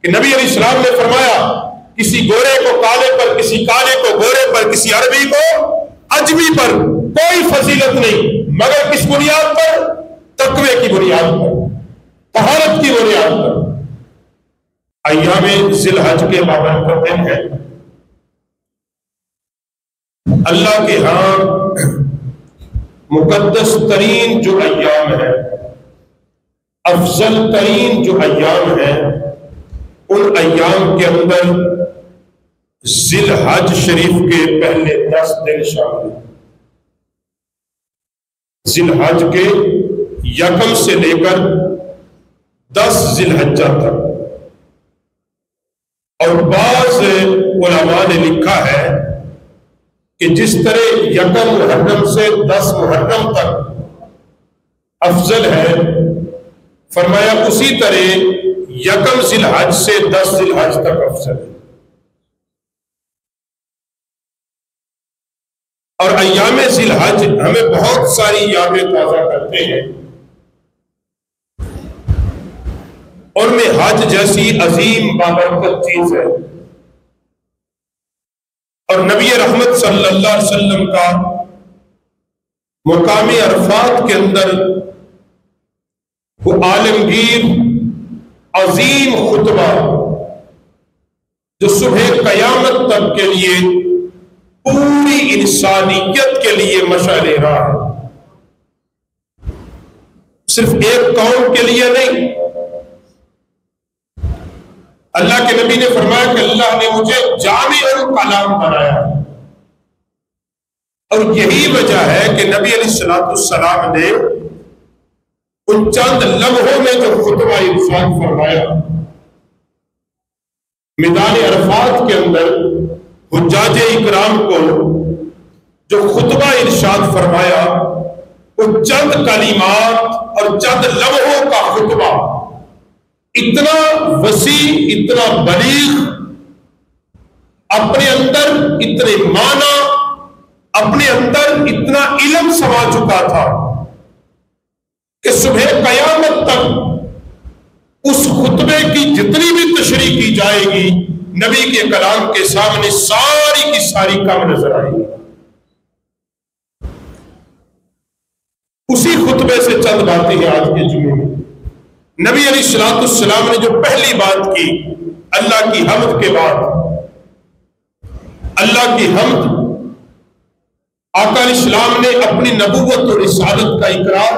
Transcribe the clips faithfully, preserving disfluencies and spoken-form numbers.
کہ نبی علیہ السلام نے فرمایا کسی گورے کو کالے پر، کسی کالے کو گورے پر، کسی عربی کو اجمی پر کوئی فضیلت نہیں مگر کس بنیاد پر؟ تقوی کی بنیاد پر، طہارت کی بنیاد پر۔ ایام ذی الحج کے پابند کا دن ہے، اللہ کے ہاں مقدس ترین جو ایام ہے، افضل ترین جو ایام ہے، ان ایام کے اندر ذی الحج شریف کے پہلے دس دن شامل ہیں۔ ذی الحج کے یکم سے لے کر دس ذی الحجہ تک، اور بعض علماء نے لکھا ہے کہ جس طرح یکم محرم سے دس محرم تک افضل ہے، فرمایا اسی طرح یکم ذی الحج سے دس ذی الحج تک افضل ہے۔ اور ایام ذی الحج ہمیں بہت ساری یادیں تازہ کرتے ہیں، اور میں حج جیسی عظیم بابرکت چیز ہے، اور نبی رحمت صلی اللہ علیہ وسلم کا مقام عرفات کے اندر وہ عالمگیر عظیم خطبہ جو صبح قیامت تک کے لیے پوری انسانیت کے لیے مشعل راہ ہے، صرف ایک قوم کے لیے نہیں۔ اللہ کے نبی نے فرمایا کہ اللہ نے مجھے جامع الکلام بنایا، اور یہی وجہ ہے کہ نبی علیہ الصلوۃ والسلام نے ان چند لمحوں میں جو خطبہ ارشاد فرمایا میدان عرفات کے اندر حجاج اکرام کو جو خطبہ ارشاد فرمایا، وہ چند کلمات اور چند لمحوں کا خطبہ اتنا وسیع، اتنا بلیغ، اپنے اندر اتنے معنی، اپنے اندر اتنا علم سما چکا تھا کہ صبح قیامت تک اس خطبے کی جتنی بھی تشریح کی جائے گی، نبی کے کلام کے سامنے ساری کی ساری کم نظر آئے گی۔ اسی خطبے سے چند باتیں ہیں آج کے جمعے میں۔ نبی علیہ الصلوۃ والسلام نے جو پہلی بات کی، اللہ کی حمد کے بعد، اللہ کی حمد، آقا علیہ السلام نے اپنی نبوت اور رسالت کا اقرار،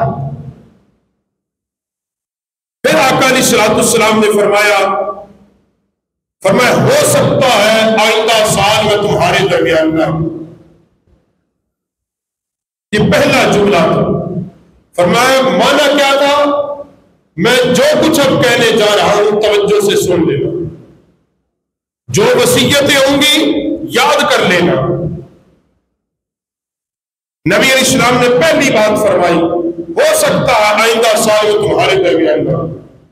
پھر آقا علیہ الصلوۃ والسلام نے فرمایا فرمایا ہو سکتا ہے آئندہ سال میں تمہارے درمیان نہ ہوں۔ یہ پہلا جملہ تھا۔ فرمایا مانا کیا تھا؟ میں جو کچھ اب کہنے جا رہا ہوں توجہ سے سن لینا، جو وصیتیں ہوں گی یاد کر لینا۔ نبی علیہ السلام نے پہلی بات فرمائی، ہو سکتا ہے آئندہ سال میں تمہارے درمیان نہ۔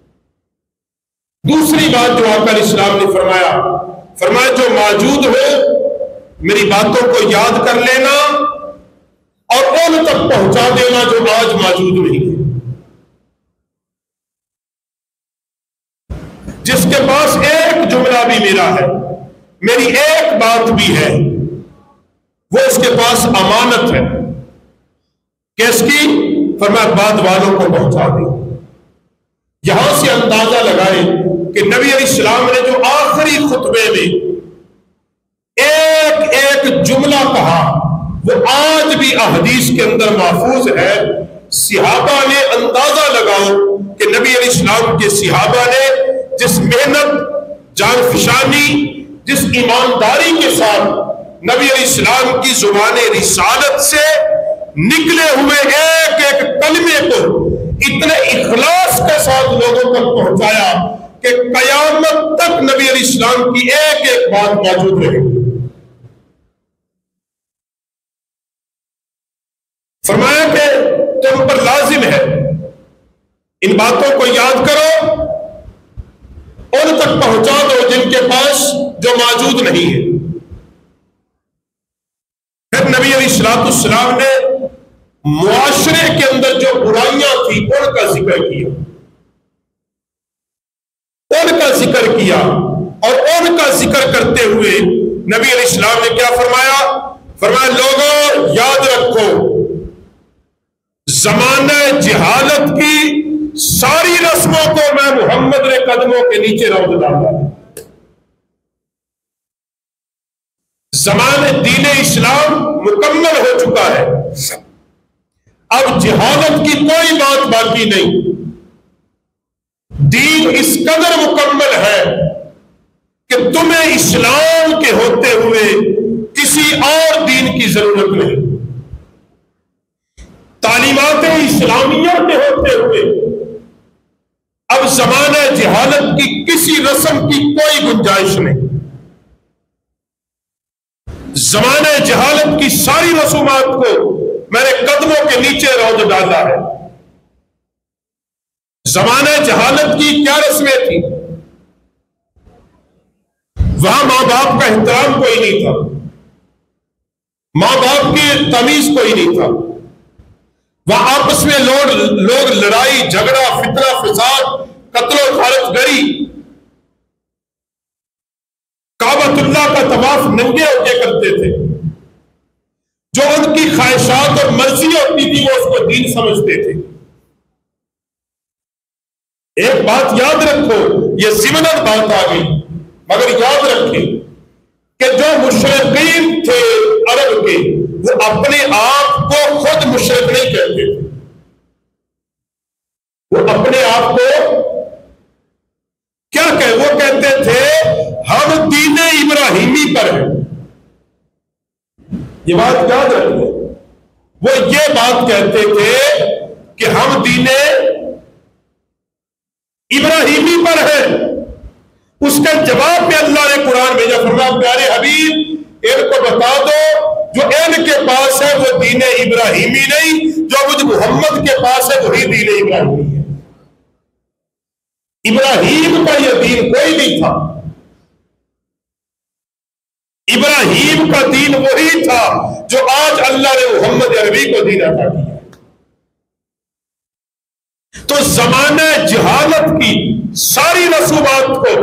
دوسری بات جو آقا علیہ السلام نے فرمایا، فرمایا جو موجود ہو میری باتوں کو یاد کر لینا اور ان تک پہنچا دینا جو آج موجود نہیں ہے۔ جس کے پاس ایک جملہ بھی میرا ہے، میری ایک بات بھی ہے، وہ اس کے پاس امانت ہے کہ اس کی فرمایا بعد والوں کو پہنچا دے۔ یہاں سے اندازہ لگائیں کہ نبی علیہ السلام نے جو آخری خطبے میں ایک ایک جملہ کہا، وہ آج بھی احادیث کے اندر محفوظ ہے۔ صحابہ نے اندازہ لگاؤ کہ نبی علیہ السلام کے صحابہ نے جس محنت، جان فشانی، جس ایمانداری کے ساتھ نبی علیہ السلام کی زبان رسالت سے نکلے ہوئے ایک ایک کلمے کو اتنے اخلاص کے ساتھ لوگوں تک پہنچایا کہ قیامت تک نبی علیہ السلام کی ایک ایک بات موجود رہے۔ فرمایا کہ تم پر لازم ہے ان باتوں کو یاد کرو، ان تک پہنچا دو جن کے پاس جو موجود نہیں ہے۔ پھر نبی علیہ الصلوۃ والسلام نے معاشرے کے اندر جو برائیاں تھیں ان کا ذکر کیا، ان کا ذکر کیا، اور ان کا ذکر کرتے ہوئے نبی علیہ السلام نے کیا فرمایا؟ فرمایا لوگوں یاد رکھو، زمانہ جہالت کی ساری رسموں کو میں محمد نے قدموں کے نیچے روک ڈالا۔ زمانہ دین اسلام مکمل ہو چکا ہے، اب جہالت کی کوئی بات باقی نہیں۔ دین اس قدر مکمل ہے کہ تمہیں اسلام کے ہوتے ہوئے کسی اور دین کی ضرورت نہیں، تعلیمات اسلامیہ کے ہوتے ہوئے اب زمانہ جہالت کی کسی رسم کی کوئی گنجائش نہیں۔ زمانہ جہالت کی ساری رسومات کو میں نے قدموں کے نیچے روک ڈالا ہے۔ زمانہ جہالت کی کیا رسمیں تھیں؟ وہاں ماں باپ کا احترام کوئی نہیں تھا، ماں باپ کی تمیز کوئی نہیں تھا، وہاں آپس میں لوگ لوگ لڑائی جھگڑا فتنہ فساد قتل و غارت گری، کعبۃ اللہ کا طواف ننگے ہو کے کرتے تھے، جو ان کی خواہشات اور مرضی ہوتی تھی وہ اس کو دین سمجھتے تھے۔ ایک بات یاد رکھو، یہ ضمناً بات آ گئی، مگر یاد رکھیں کہ جو مشرقین تھے عرب کے، وہ اپنے آپ کو خود مشرق نہیں کہتے تھے، وہ اپنے آپ کو کیا کہ وہ کہتے تھے ہم دین ابراہیمی پر ہیں۔ یہ بات یاد رکھیں، وہ یہ بات کہتے تھے کہ ہم دین ابراہیمی پر ہیں۔ اس کا جواب میں اللہ نے قرآن بھیجا، فرمایا پیارے حبیب ان کو بتا دو جو ان کے پاس ہے وہ دین ابراہیمی نہیں، جو مجھ محمد کے پاس ہے وہی دین ابراہیمی ہے۔ ابراہیم کا یہ دین کوئی نہیں تھا، ابراہیم کا دین وہی تھا جو آج اللہ نے محمد عربی کو دین عطا کیا۔ تو زمانہ جہالت کی ساری رسومات کو،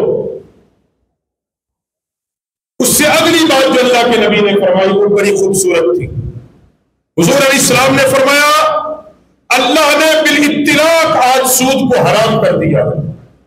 اس سے اگلی بات جو اللہ کے نبی نے فرمائی وہ بڑی خوبصورت تھی۔ حضور علیہ السلام نے فرمایا اللہ نے بالاطلاق آج سود کو حرام کر دیا ہے،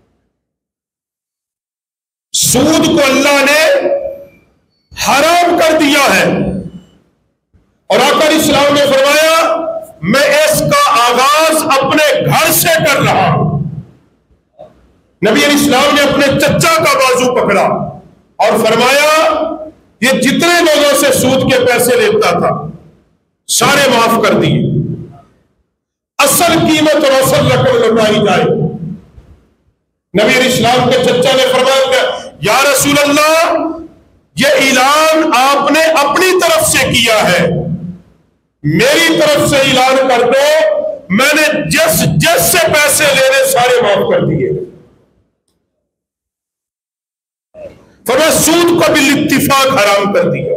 سود کو اللہ نے حرام کر دیا ہے، اور آقا علیہ السلام نے فرمایا میں اس کا آغاز اپنے گھر سے کر رہا ہوں۔ نبی علیہ السلام نے اپنے چچا کا بازو پکڑا اور فرمایا یہ جتنے لوگوں سے سود کے پیسے لیتا تھا سارے معاف کر دیے، اصل قیمت اور اصل رقم لوٹائی جائے۔ نبی علیہ السلام کے چچا نے فرمایا کہ یا رسول اللہ یہ اعلان آپ نے اپنی طرف سے کیا ہے، میری طرف سے اعلان کر دو میں نے جس جس سے پیسے لینے سارے معاف کر دیے۔ فرمایا سود کو بالاتفاق حرام کر دیا۔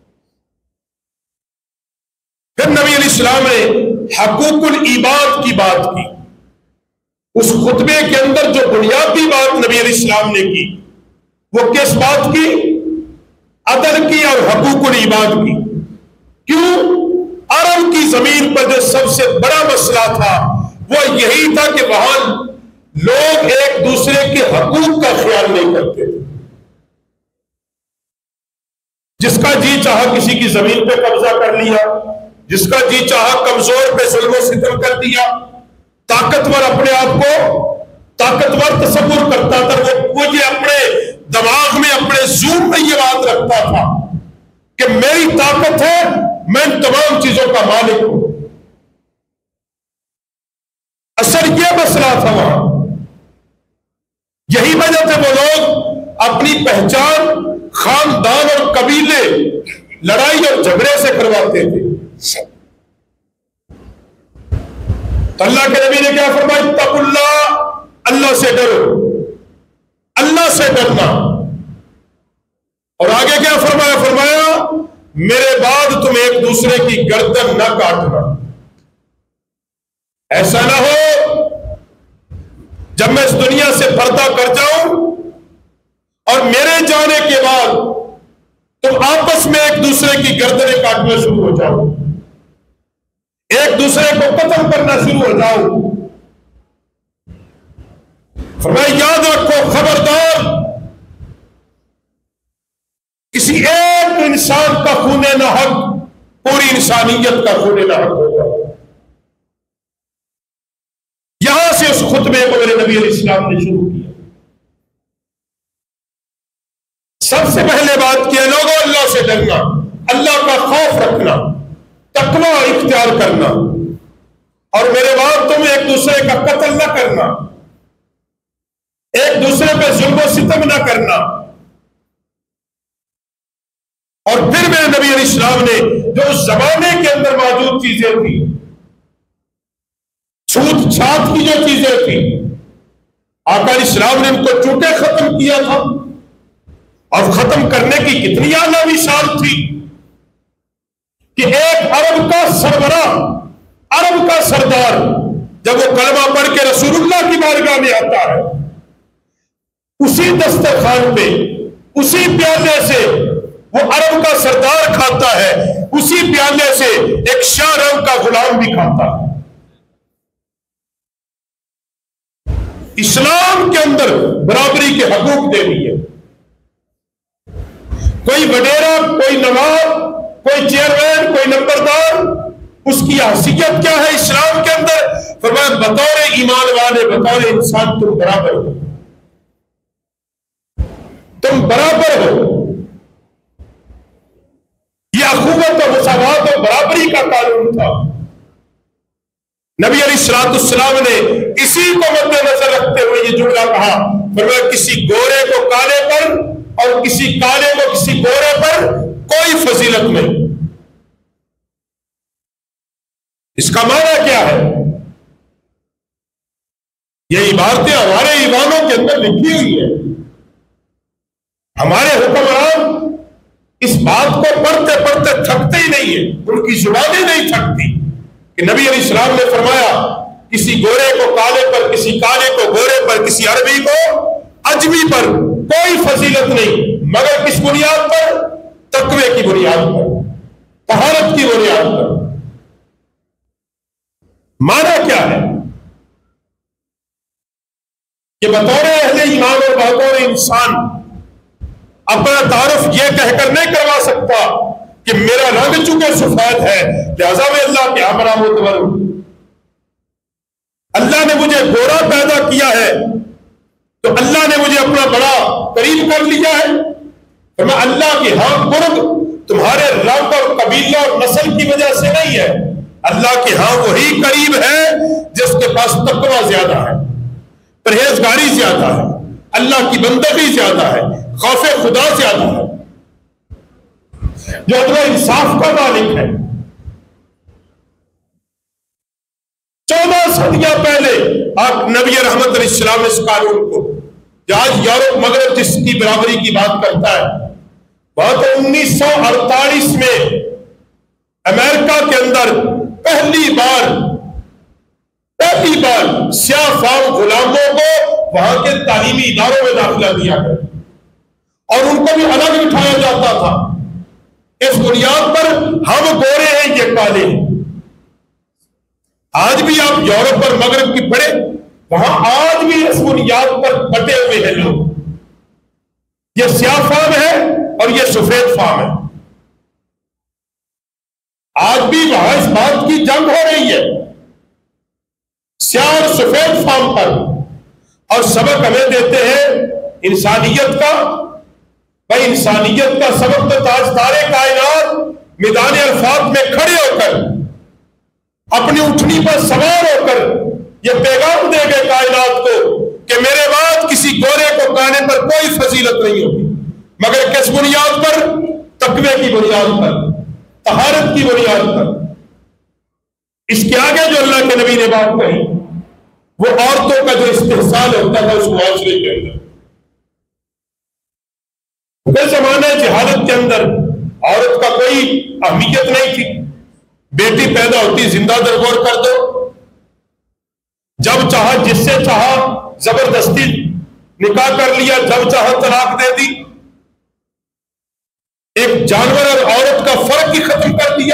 پھر نبی علیہ السلام نے حقوق العباد کی بات کی، اس خطبے کے اندر جو بنیادی بات نبی علیہ السلام نے کی وہ کس بات کی؟ عدل کی اور حقوق العباد کی۔ کیوں؟ عرب کی زمین پر جو سب سے بڑا مسئلہ تھا وہ یہی تھا کہ وہاں لوگ ایک دوسرے کے حقوق کا خیال نہیں کرتے تھے، جس کا جی چاہا کسی کی زمین پہ قبضہ کر لیا، جس کا جی چاہا کمزور پہ ظلم و ستم کر دیا، طاقتور اپنے آپ کو طاقتور تصور کرتا تھا، وہ یہ اپنے دماغ میں اپنے ذہن میں یہ بات رکھتا تھا کہ میری طاقت ہے، میں ان تمام چیزوں کا مالک ہوں۔ اصل یہ مسئلہ تھا وہاں، یہی وجہ سے وہ لوگ اپنی پہچان خاندان اور قبیلے لڑائی اور جھگڑے سے کرواتے تھے۔ تو اللہ کے نبی نے کیا فرمایا؟ اتقوا اللہ، اللہ سے ڈرو، اللہ سے ڈرنا۔ اور آگے کیا فرمایا؟ فرمایا میرے بعد تم ایک دوسرے کی گردن نہ کاٹنا، ایسا نہ ہو جب میں اس دنیا سے پردہ کر جاؤں اور میرے جانے کے بعد تم آپس میں ایک دوسرے کی گردنیں کاٹنا شروع ہو جاؤ، ایک دوسرے کو قتل کرنا شروع ہو جاؤ، فرمایا یاد رکھو خبردار کسی ایک انسان کا خون ناحق پوری انسانیت کا خون ناحق ہوگا۔ یہاں سے اس خطبے کو میرے نبی علیہ السلام نے شروع کیا۔ سب سے پہلے بات کیا لوگوں اللہ سے ڈرنا، اللہ کا خوف رکھنا، تقوی اختیار کرنا، اور میرے بعد تم ایک دوسرے کا قتل نہ کرنا، ایک دوسرے پہ ظلم و ستم نہ کرنا۔ اور پھر میرے نبی علیہ السلام نے جو اس زمانے کے اندر موجود چیزیں تھیں، چھوت چھات کی جو چیزیں تھیں، آقا علیہ السلام نے ان کو چوٹے ختم کیا تھا، اور ختم کرنے کی کتنی اعلیٰ مثال تھی کہ ایک عرب کا سربراہ، عرب کا سردار جب وہ کلمہ پڑھ کے رسول اللہ کی بارگاہ میں آتا ہے، اسی دسترخوان پہ اسی پیالے سے وہ عرب کا سردار کھاتا ہے، اسی پیالے سے ایک شاہ رنگ کا غلام بھی کھاتا ہے۔ اسلام کے اندر برابری کے حقوق دے دیے، کوئی وڈیرا، کوئی نواب، کوئی چیئرمین، کوئی نمبردار، اس کی حیثیت کیا ہے اسلام کے اندر؟ فرمایا بطور ایمان والے، بطور انسان تم برابر ہو، تم برابر ہو۔ یہ اخوت و مساوات و برابری کا قانون تھا۔ نبی علیہ الصلوۃ والسلام نے اسی کو مد نظر رکھتے ہوئے یہ جملہ کہا، فرمایا کسی گورے کو کالے پر اور کسی کالے کو کسی گورے پر کوئی فضیلت نہیں۔ اس کا معنی کیا ہے؟ یہ عبارتیں ہمارے ایوانوں کے اندر لکھی ہوئی ہیں۔ ہمارے حکمران اس بات کو پڑھتے پڑھتے تھکتے ہی نہیں ہیں، ان کی زبانیں نہیں تھکتی کہ نبی علیہ السلام نے فرمایا کسی گورے کو کالے پر، کسی کالے کو گورے پر، کسی عربی کو اجمی پر کوئی فضیلت نہیں، مگر کس بنیاد پر؟ تقوی کی بنیاد پر، طہارت کی بنیاد پر۔ معنی کیا ہے کہ بطور اہل ایمان اور بطور انسان اپنا تعارف یہ کہہ کر نہیں کروا سکتا کہ میرا رنگ چونکہ سفید ہے لہذا میں اللہ کے ہمراہ معتبر ہوں، اللہ نے مجھے گورا پیدا کیا ہے تو اللہ نے مجھے اپنا بڑا قریب کر لیا ہے۔ فرمایا اللہ کی ہاں قرب تمہارے رنگ اور قبیلہ اور نسل کی وجہ سے نہیں ہے، اللہ کے ہاں وہی قریب ہے جس کے پاس تقوی زیادہ ہے، پرہیزگاری زیادہ ہے، اللہ کی بندگی زیادہ ہے، خوف خدا زیادہ ہے، جو عدل و انصاف کا مالک ہے۔ چودہ صدیاں پہلے آپ نبی رحمت علیہ السلام اس قانون کو، آج یورپ مغرب جس کی برابری کی بات کرتا ہے، بات انیس سو اڑتالیس میں امریکہ کے اندر پہلی بار پہلی بار سیاہ فام غلاموں کو وہاں کے تعلیمی اداروں میں داخلہ دیا گیا اور ان کو بھی الگ بٹھایا جاتا تھا اس بنیاد پر ہم گورے ہیں یہ کالے ہیں۔ آج بھی آپ یورپ اور مغرب کی پڑھیں، وہاں آج بھی اس بنیاد پر بٹے ہوئے ہیں لوگ، یہ سیاہ فام ہے اور یہ سفید فام ہے۔ آج بھی وہاں اس بات کی جنگ ہو رہی ہے سیاہ اور سفید فام پر، اور سبق ہمیں دیتے ہیں انسانیت کا۔ بھائی انسانیت کا سبق تو تاجدار کائنات میدان عرفات میں کھڑے ہو کر اپنی اٹھنی پر سوار ہو کر یہ پیغام دے گئے کائنات کو کہ میرے بعد کسی گورے کو کانے پر کوئی فضیلت نہیں ہوگی، مگر کس بنیاد پر؟ تقوی کی بنیاد پر، طہارت کی بنیاد پر۔ اس کے آگے جو اللہ کے نبی نے بات کہی وہ عورتوں کا جو استحصال ہوتا تھا اس معاشرے کے اندر۔ اس زمانے جہالت کے اندر عورت کا کوئی اہمیت نہیں تھی، بیٹی پیدا ہوتی زندہ درگور کر دو، جب چاہا جس سے چاہا زبردستی نکاح کر لیا، جب چاہا طلاق دے دی، ایک جانور اور عورت کا فرق ہی ختم کر دیا،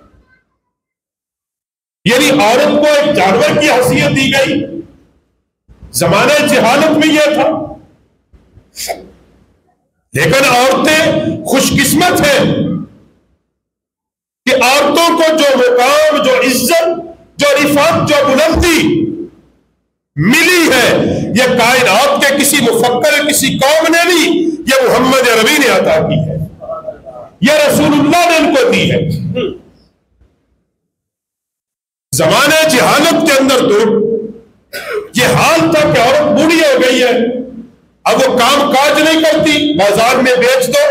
یعنی عورت کو ایک جانور کی حیثیت دی گئی۔ زمانہ جہالت میں یہ تھا، لیکن عورتیں خوش قسمت ہیں کہ عورتوں کو جو مقام، جو عزت، جو رفعت، جو بلندی ملی ہے، یہ کائنات کے کسی مفکر، کسی قوم نے نہیں، یہ محمد عربی نے عطا کی ہے، یہ رسول اللہ نے ان کو دی ہے۔ زمانے جہالت کے اندر تو یہ حال تھا کہ عورت بوڑھی ہو گئی ہے، اب وہ کام کاج نہیں کرتی، بازار میں بیچ دو،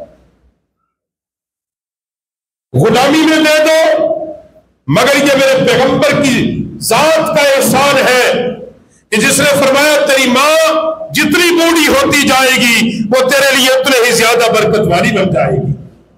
غلامی میں دے دو، مگر یہ میرے پیغمبر کی ذات کا احسان ہے کہ جس نے فرمایا تیری ماں جتنی بوڑھی ہوتی جائے گی وہ تیرے لیے اتنے ہی زیادہ برکت والی بن جائے گی۔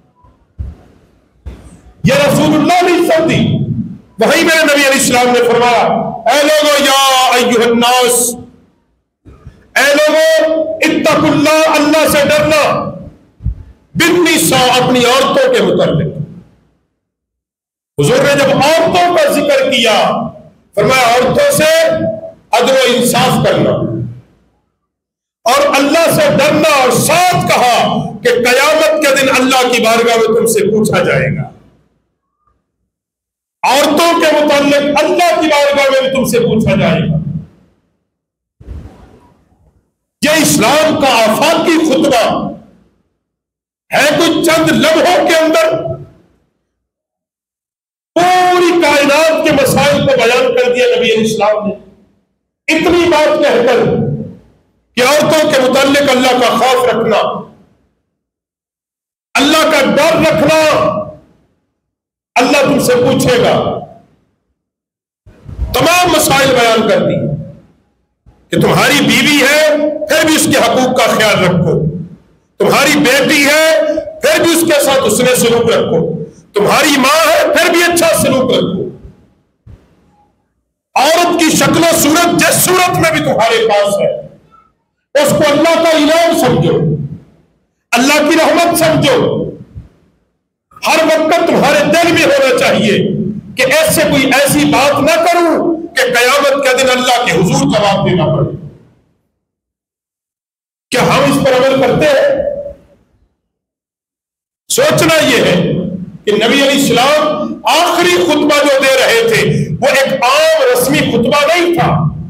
یہ رسول اللہ نے عزت دی۔ وہی میرے نبی علیہ السلام نے فرمایا، اے لوگو یا ایھا الناس، اے لوگو اتقوا اللہ، اللہ سے ڈرنا، بالنساء، اپنی عورتوں کے متعلق۔ حضور نے جب عورتوں کا ذکر کیا، فرمایا عورتوں سے عدل و انصاف کرنا اور اللہ سے ڈرنا، اور ساتھ کہا کہ قیامت کے دن اللہ کی بارگاہ میں تم سے پوچھا جائے گا۔ عورتوں کے متعلق اللہ کی بارگاہ میں بھی تم سے پوچھا جائے گا۔ یہ اسلام کا آفاقی خطبہ ہے، کچھ چند لمحوں کے اندر پوری کائنات کے مسائل کو بیان کر دیا نبی علیہ السلام نے، اتنی بات کہہ کر کہ عورتوں کے متعلق اللہ کا خوف رکھنا، اللہ کا ڈر رکھنا، اللہ تم سے پوچھے گا۔ تمام مسائل بیان کر دی کہ تمہاری بیوی ہے پھر بھی اس کے حقوق کا خیال رکھو، تمہاری بیٹی ہے پھر بھی اس کے ساتھ اس نے سلوک رکھو، تمہاری ماں ہے پھر بھی اچھا سلوک رکھو، عورت کی شکل و صورت جس صورت میں بھی تمہارے پاس ہے اس کو اللہ کا انعام سمجھو، اللہ کی رحمت سمجھو۔ ہر وقت تمہارے دل میں ہونا چاہیے کہ ایسے کوئی ایسی بات نہ کروں کہ قیامت کے دن اللہ کے حضور جواب دینا پڑے۔ کیا ہم اس پر عمل کرتے ہیں؟ سوچنا یہ ہے کہ نبی علیہ السلام آخری خطبہ جو دے رہے تھے وہ ایک عام رسمی خطبہ نہیں تھا،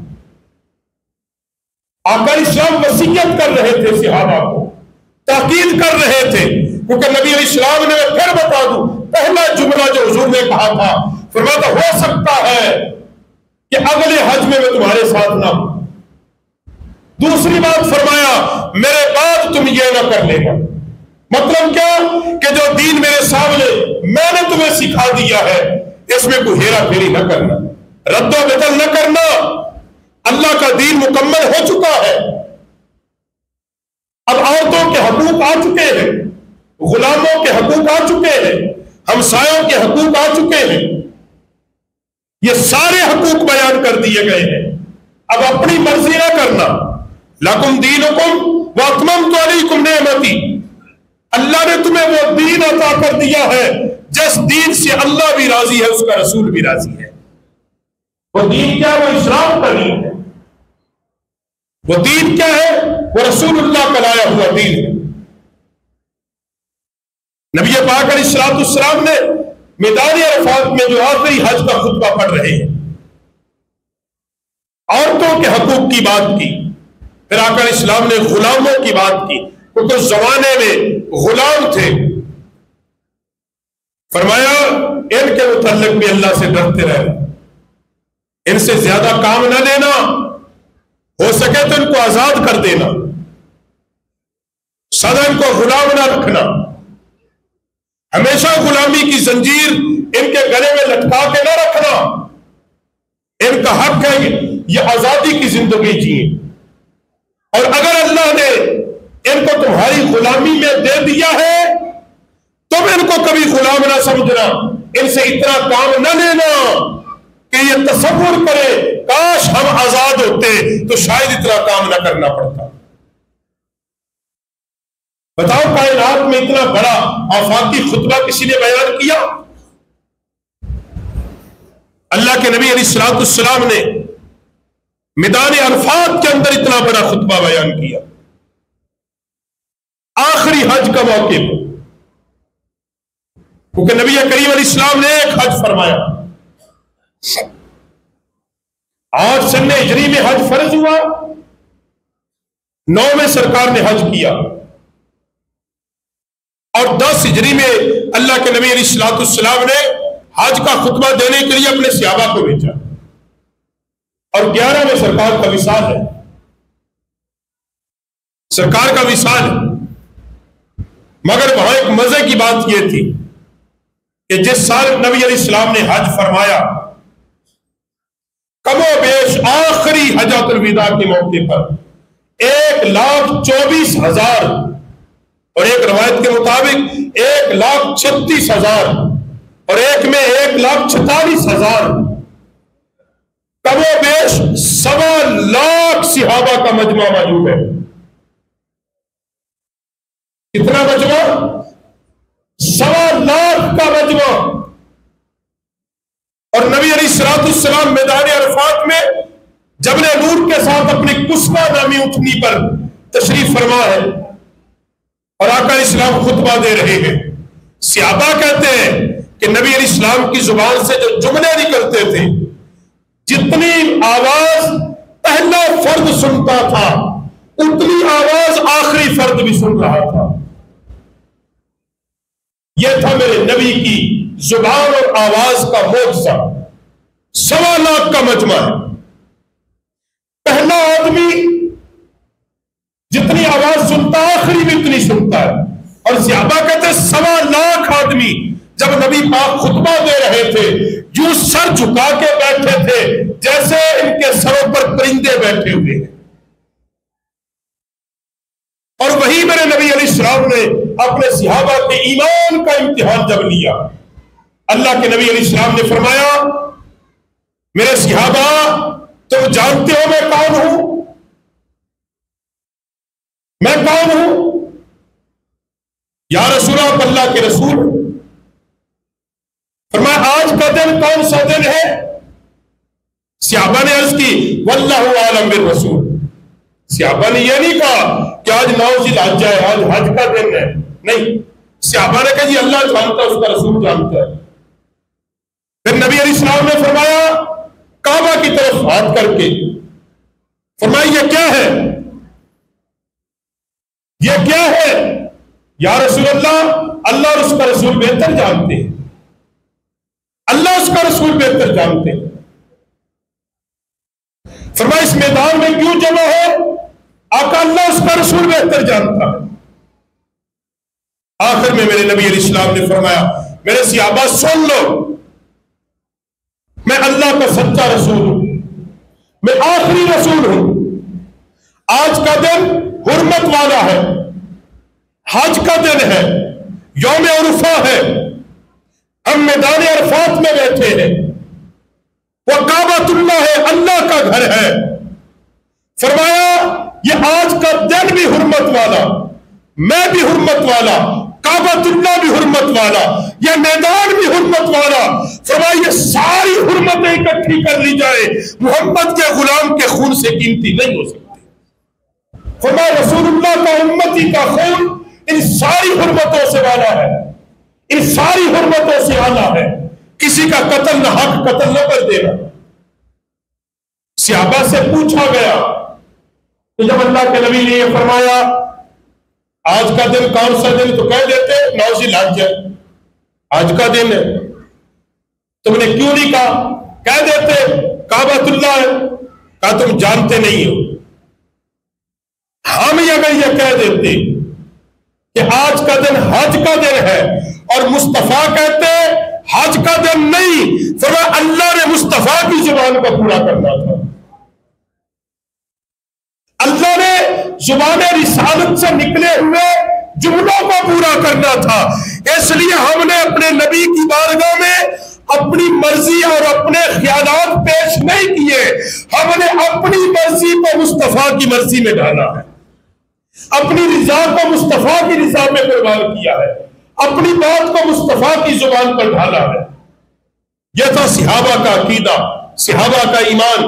آقا علیہ السلام وصیت کر رہے تھے، صحابہ کو تاکید کر رہے تھے، کیونکہ نبی علیہ السلام نے، میں پھر بتا دوں، پہلا جملہ جو حضور نے کہا تھا، فرمایا ہو سکتا ہے کہ اگلے حج میں میں تمہارے ساتھ نہ ہوں۔ دوسری بات فرمایا میرے بعد تم یہ نہ کر لینا، مطلب کیا کہ جو دین میرے سامنے میں نے تمہیں سکھا دیا ہے اس میں کوئی ہیرا پھیری نہ کرنا، رد و بدل نہ کرنا، اللہ کا دین مکمل ہو چکا ہے۔ اب عورتوں کے حقوق آ چکے ہیں، غلاموں کے حقوق آ چکے ہیں، ہمسایوں کے حقوق آ چکے ہیں، یہ سارے حقوق بیان کر دیے گئے ہیں۔ اب اپنی مرضی نہ کرنا، لکم دینکم واتممت علیکم نعمتی، اللہ نے تمہیں وہ دین عطا کر دیا ہے جس دین سے اللہ بھی راضی ہے، اس کا رسول بھی راضی ہے۔ وہ دین کیا ہے؟ وہ اسلام کا دین ہے۔ وہ دین کیا ہے؟ وہ رسول اللہ کا لایا ہوا دین ہے۔ نبی پاک علیہ الصلوۃ والسلام نے میدان عرفات میں جو آخری حج کا خطبہ پڑھ رہے ہیں، عورتوں کے حقوق کی بات کی، پھر آقا علیہ السلام نے غلاموں کی بات کی، کیونکہ اس زمانے میں غلام تھے، فرمایا ان کے متعلق بھی اللہ سے ڈرتے رہنا، ان سے زیادہ کام نہ لینا، ہو سکے تو ان کو آزاد کر دینا، سدا ان کو غلام نہ رکھنا، ہمیشہ غلامی کی زنجیر ان کے گلے میں لٹکا کے نہ رکھنا، ان کا حق ہے یہ آزادی کی زندگی جیئیں، اور اگر اللہ نے ان کو تمہاری غلامی میں دے دیا ہے تم ان کو کبھی غلام نہ سمجھنا، ان سے اتنا کام نہ لینا کہ کہ یہ تصور کرے کاش ہم آزاد ہوتے تو شاید اتنا کام نہ کرنا پڑتا. بتاؤ کائنات میں اتنا بڑا آفاقی خطبہ کسی نے بیان کیا؟ اللہ کے نبی علیہ الصلوۃ والسلام نے میدان عرفات کے اندر اتنا بڑا خطبہ بیان کیا آخری حج کا موقع پر، کیونکہ نبی کریم علیہ السلام نے ایک حج فرمایا. آٹھ سن ہجری میں حج فرض ہوا، نو میں سرکار نے حج کیا، اور دس ہجری میں اللہ کے نبی علیہ الصلوۃ والسلام نے حج کا خطبہ دینے کے لیے اپنے صحابہ کو بھیجا، اور گیارہ میں سرکار کا وصال ہے. سرکار کا وصال ہے، مگر وہاں ایک مزے کی بات یہ تھی کہ جس سال نبی علیہ السلام نے حج فرمایا، کم و بیش آخری حجۃ الوداع کے موقع پر ایک لاکھ چوبیس ہزار اور ایک روایت کے مطابق ایک لاکھ چھتیس ہزار اور ایک میں ایک لاکھ چھتالیس ہزار کم و بیش سوا لاکھ صحابہ کا مجمع موجود ہے. کتنا مجمع؟ سوا لاکھ کا مجمع. اور نبی علیہ الصلوۃ والسلام میدان عرفات میں جبل نور کے ساتھ اپنی کسوہ نامی اونٹنی پر تشریف فرما ہے، اور آقا علیہ السلام خطبہ دے رہے ہیں. صحابہ کہتے ہیں کہ نبی علیہ السلام کی زبان سے جو جملے نکلتے تھے، جتنی آواز پہلا فرد سنتا تھا اتنی آواز آخری فرد بھی سن رہا تھا. یہ تھا میرے نبی کی زبان اور آواز کا معجزہ. سوا لاکھ کا مجمع ہے. پہلا آدمی جتنی آواز سنتا آخری بھی اتنی سنتا ہے. اور صحابہ کہتے سوا لاکھ آدمی جب نبی پاک خطبہ دے رہے تھے یوں سر جھکا کے بیٹھے تھے جیسے ان کے سروں پر پرندے بیٹھے ہوئے ہیں. اور وہی میرے نبی علیہ السلام نے اپنے صحابہ کے ایمان کا امتحان جب لیا، اللہ کے نبی علیہ السلام نے فرمایا میرے صحابہ تم جانتے ہو میں کون ہوں؟ میں کون ہوں؟ یا رسول آپ اللہ کے رسول. فرمایا آج کا دن کون سا دن ہے؟ صحابہ نے عرض کی واللہ عالم بالرسول. صحابہ نے یہ نہیں کہا کہ آج نو ذی الحجہ ہے، آج حج کا دن ہے، نہیں. صحابہ نے کہا جی اللہ جانتا ہے، اس کا رسول جانتا ہے. پھر نبی علیہ السلام نے فرمایا کعبہ کی طرف ہاتھ کر کے فرمایا یہ کیا ہے؟ یہ کیا ہے؟ یا رسول اللہ اللہ اور اس کا رسول بہتر جانتے ہیں، اللہ اس کا رسول بہتر جانتے ہیں. فرمایا اس میدان میں کیوں جمع ہے؟ آقا اللہ اس کا رسول بہتر جانتا ہے. آخر میں میرے نبی علیہ السلام نے فرمایا میرے صحابہ سن لو، میں اللہ کا سچا رسول ہوں، میں آخری رسول ہوں. آج کا دن حرمت والا ہے، حج کا دن ہے، یوم عرفہ ہے. ہم میدان عرفات میں بیٹھے ہیں، وہ کعبۃ اللہ ہے، اللہ کا گھر ہے. فرمایا یہ آج کا دن بھی حرمت والا، میں بھی حرمت والا، کعبۃ اللہ بھی حرمت والا، یہ میدان بھی حرمت والا. فرمایا یہ ساری حرمتیں اکٹھی کر لی جائے محمد کے غلام کے خون سے قیمتی نہیں ہو سکتی. فرمایا رسول اللہ کا امتی کا خون ان ساری حرمتوں سے والا ہے، ان ساری حرمتوں سے اعلیٰ ہے. کسی کا قتل نہ حق قتل نہ کر دینا. صحابہ سے پوچھا گیا تو جب اللہ کے نبی نے یہ فرمایا آج کا دن کون سا دن، تو کہہ دیتے نو ذی الحجہ آج کا دن ہے. تم نے کیوں نہیں کہا؟ کہہ دیتے کعبۃ اللہ ہے. کہا تم جانتے نہیں ہو. ہم اگر یہ کہہ دیتے کہ آج کا دن حج کا دن ہے اور مصطفیٰ کہتے حج کا دن نہیں، فرمایا اللہ نے مصطفیٰ کی زبان کو پورا کرنا تھا. اللہ نے زبان رسالت سے نکلے ہوئے جملوں کو پورا کرنا تھا. اس لیے ہم نے اپنے نبی کی بارگاہ میں اپنی مرضی اور اپنے خیالات پیش نہیں کیے، ہم نے اپنی مرضی کو مصطفیٰ کی مرضی میں ڈالا ہے، اپنی رضا کو مصطفیٰ کی رضا میں قربان کیا ہے، اپنی بات کو مصطفیٰ کی زبان پر ڈالا ہے۔ یہ تھا صحابہ کا عقیدہ، صحابہ کا ایمان،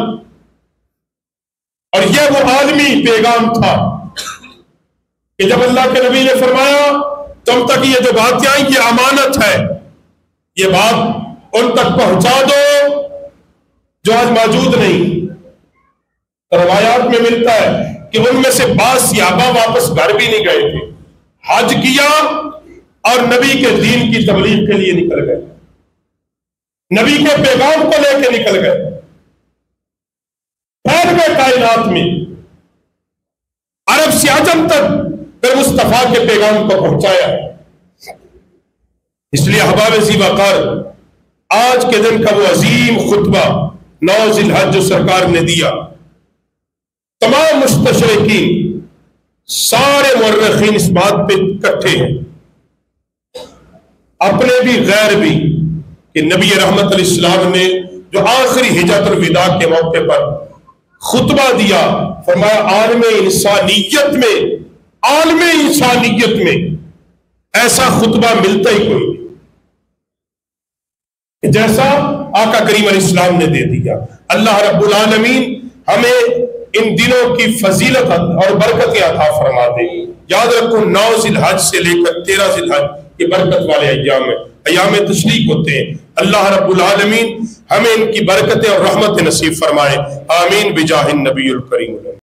اور یہ وہ عالمی پیغام تھا کہ جب اللہ کے نبی نے فرمایا تم تک یہ جو باتیں آئیں یہ امانت ہے، یہ بات ان تک پہنچا دو جو آج موجود نہیں۔ روایات میں ملتا ہے کہ ان میں سے بعض صحابہ واپس گھر بھی نہیں گئے تھے، حج کیا اور نبی کے دین کی تبلیغ کے لیے نکل گئے، نبی کے پیغام کو لے کے نکل گئے، پھیل گئے کائنات میں، عرب سے عجم تک پھر مصطفیٰ کے پیغام کو پہنچایا۔ اس لیے احباب ذی وقار، آج کے دن کا وہ عظیم خطبہ نو ذی الحج جو سرکار نے دیا، تمام مستشرقین، سارے مورخین اس بات پہ اکٹھے ہیں، اپنے بھی غیر بھی، کہ نبی رحمت علیہ السلام نے جو آخری حجۃ الوداع کے موقع پر خطبہ دیا، فرمایا عالم انسانیت میں عالم انسانیت میں ایسا خطبہ ملتا ہی کوئی نہیں جیسا آقا کریم علیہ السلام نے دے دیا۔ اللہ رب العالمین ہمیں ان دنوں کی فضیلت اور برکتیں عطا فرما دے۔ یاد رکھو نو ذی الحج سے لے کر تیرہ ذی الحج یہ برکت والے ایام میں ایام تشریق ہوتے ہیں۔ اللہ رب العالمین ہمیں ان کی برکتیں اور رحمت نصیب فرمائے، آمین بجاہ النبی الکریم۔